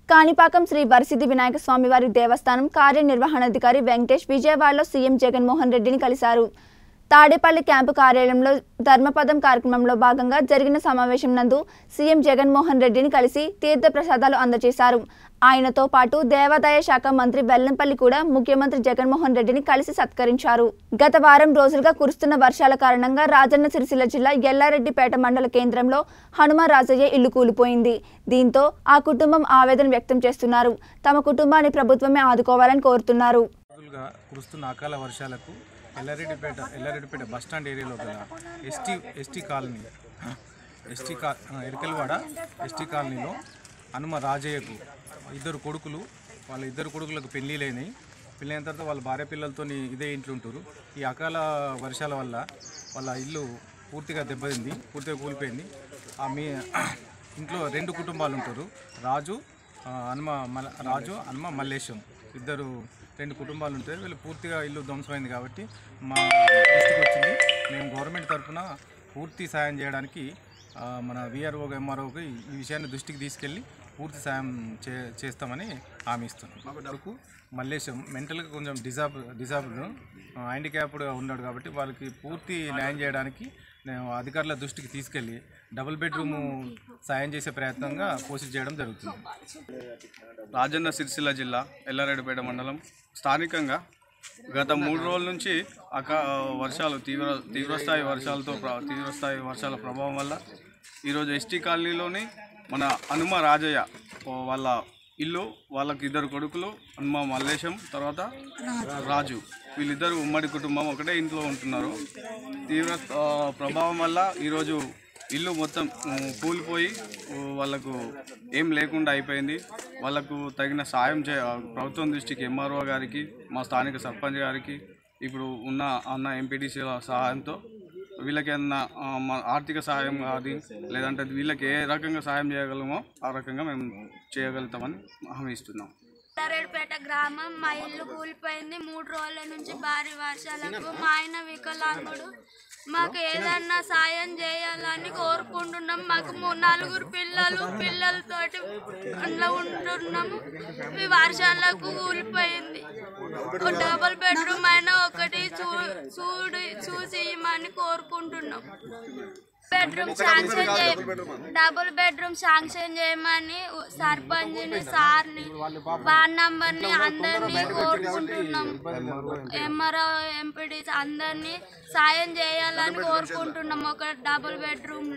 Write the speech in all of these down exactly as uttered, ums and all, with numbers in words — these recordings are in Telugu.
కాణిపాకం శ్రీ వరసిద్ధి వినాయక స్వామి వారి దేవస్థానం కార్యనిర్వహణాధికారి వెంకటేష్ విజయవాడలో సీఎం జగన్మోహన్ రెడ్డిని కలిశారు. తాడేపల్లి క్యాంపు కార్యాలయంలో ధర్మపదం కార్యక్రమంలో భాగంగా జరిగిన సమావేశం నందు సీఎం జగన్మోహన్ రెడ్డిని కలిసి తీర్థప్రసాదాలు అందజేశారు. ఆయనతో పాటు దేవాదాయ శాఖ మంత్రి వెల్లంపల్లి కూడా ముఖ్యమంత్రి జగన్మోహన్ రెడ్డిని కలిసి సత్కరించారు. గత వారం రోజులుగా కురుస్తున్న వర్షాల కారణంగా రాజన్న సిరిసిల్ల జిల్లా ఎల్లారెడ్డిపేట మండల కేంద్రంలో హనుమ రాజయ్య ఇల్లు కూలిపోయింది. దీంతో ఆ కుటుంబం ఆవేదన వ్యక్తం చేస్తున్నారు. తమ కుటుంబాన్ని ప్రభుత్వమే ఆదుకోవాలని కోరుతున్నారు. కురుస్తున్న అకాల వర్షాలకు ఎల్లారెడ్డిపేట ఎల్లారెడ్డిపేట బస్టాండ్ ఏరియాలో గల ఎస్టీ ఎస్టీ కాలనీ ఎస్టీ కా ఎరకలవాడ ఎస్టీ కాలనీలో హనుమ రాజయ్యకు ఇద్దరు కొడుకులు వాళ్ళ ఇద్దరు కొడుకులకు పెళ్ళిళ్ళైనాయి. పెళ్ళైన తర్వాత వాళ్ళ భార్య పిల్లలతో ఇదే ఇంట్లో ఉంటారు. ఈ అకాల వర్షాల వల్ల వాళ్ళ ఇల్లు పూర్తిగా దెబ్బతింది, పూర్తిగా కూలిపోయింది. ఆ మీ ఇంట్లో రెండు కుటుంబాలు ఉంటారు. రాజు హనుమ మల రాజు హనుమ మల్లేశం ఇద్దరు రెండు కుటుంబాలు ఉంటాయి. వీళ్ళు పూర్తిగా ఇల్లు ధ్వంసమైంది కాబట్టి మా దృష్టికి వచ్చింది. మేము గవర్నమెంట్ తరఫున పూర్తి సాయం చేయడానికి మన విఆర్ఓ ఎంఆర్ఓకి ఈ విషయాన్ని దృష్టికి తీసుకెళ్ళి పూర్తి సాయం చే చేస్తామని హామీ ఇస్తున్నాం. మాకు మల్లేశం మెంటల్గా కొంచెం డిజాబ్ డిజాబుల్ హ్యాండిక్యాప్డ్గా ఉన్నాడు కాబట్టి వాళ్ళకి పూర్తి న్యాయం చేయడానికి నేను అధికారుల దృష్టికి తీసుకెళ్ళి డబుల్ బెడ్రూము సాయం చేసే ప్రయత్నంగా పోస్ట్ చేయడం జరుగుతుంది. రాజన్న సిరిసిల్ల జిల్లా ఎల్లారెడ్డిపేట మండలం స్థానికంగా గత మూడు రోజుల నుంచి అకా వర్షాలు తీవ్ర తీవ్రస్థాయి వర్షాలతో తీవ్రస్థాయి వర్షాల ప్రభావం వల్ల ఈరోజు ఎస్టీ కాలనీలోని మన హనుమ రాజయ్య వాళ్ళ ఇల్లు, వాళ్ళకి ఇద్దరు కొడుకులు హనుమ మల్లేశం తర్వాత రాజు, వీళ్ళిద్దరు ఉమ్మడి కుటుంబం ఒకటే ఇంట్లో ఉంటున్నారు. తీవ్ర ప్రభావం వల్ల ఈరోజు ఇల్లు మొత్తం కూలిపోయి వాళ్ళకు ఏం లేకుండా అయిపోయింది. వాళ్ళకు తగిన సాయం చే ప్రభుత్వం దృష్టికి ఎంఆర్ఓ గారికి, మా స్థానిక సర్పంచ్ గారికి, ఇప్పుడు ఉన్న అన్న ఎంపీటీసీల సహాయంతో వీళ్ళకి ఏమన్నా ఆర్థిక సహాయం కాదు లేదంటే వీళ్ళకి ఏ రకంగా సాయం చేయగలమో ఆ రకంగా మేము చేయగలుగుతామని హామీ ఇస్తున్నాం. ఎల్లారెడ్డిపేట గ్రామం మా ఇల్లు కూలిపోయింది. మూడు రోజుల నుంచి భారీ వర్షాలకు మా ఆయన వికలాంగుడు. మాకు ఏదన్నా సాయం చేయాలని కోరుకుంటున్నాం. మాకు నలుగురు పిల్లలు పిల్లలతోటి అందులో ఉంటున్నాము. ఈ వర్షాలకు కూలిపోయింది. డబుల్ బెడ్రూమ్ అయినా ఒకటి చూ చూడు చూసి ఇవ్వమని కోరుకుంటున్నాం. బెడ్రూమ్ శాంక్షన్ చేయ డబుల్ బెడ్రూమ్ శాంక్షన్ చేయమని సర్పంచ్ని, సార్ని, వార్డ్ నంబర్ని అందరినీ కోరుకుంటున్నాం. ఎంఆర్ఓ ఎంపీడీ అందరినీ సాయం చేయాలని కోరుకుంటున్నాం. ఒక డబుల్ బెడ్రూమ్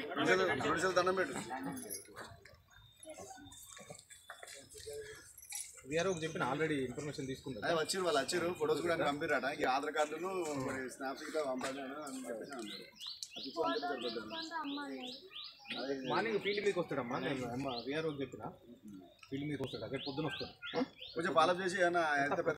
చెప్పిన ఆల్రెడీ ఇన్ఫర్మేషన్ తీసుకుంటారు. వచ్చారు వాళ్ళు వచ్చారు ఫొటోస్ కూడా పంపిరాట. ఈ ఆధార్ కార్డును స్నాప్స్ కూడా పంపాలి అని చెప్పేసి మార్నింగ్ ఫీల్డ్ మీకు వస్తాడమ్మా. నేను విఆర్ఓ చెప్పిన ఫీల్డ్ మీకు వస్తాడు. అదే పొద్దున వస్తాడు. కొంచెం ఫాలో చేసి ఏమన్నా ఎంత